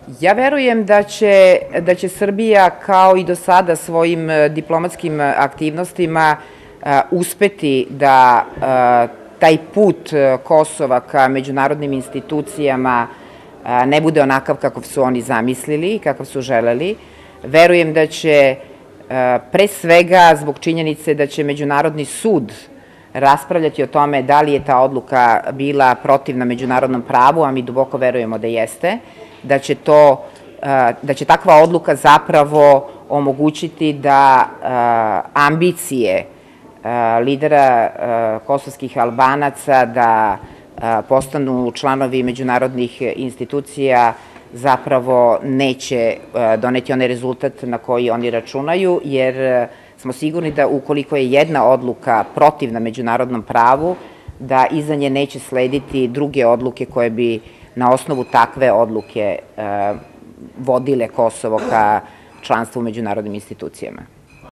Ja verujem da će Srbija kao i do sada svojim diplomatskim aktivnostima uspeti da taj put Kosova ka međunarodnim institucijama ne bude onakav kakav su oni zamislili, kakav su želeli. Verujem da će pre svega zbog činjenice da će Međunarodni sud raspravljati o tome da li je ta odluka bila protivna međunarodnom pravu, a mi duboko verujemo da jeste, da će takva odluka zapravo omogućiti da ambicije lidera kosovskih Albanaca da postanu članovi međunarodnih institucija zapravo neće doneti onaj rezultat na koji oni računaju, jer smo sigurni da ukoliko je jedna odluka protivna međunarodnom pravu, da iza nje neće slediti druge odluke koje bi na osnovu takve odluke vodile Kosovo ka članstvu u međunarodnim institucijama.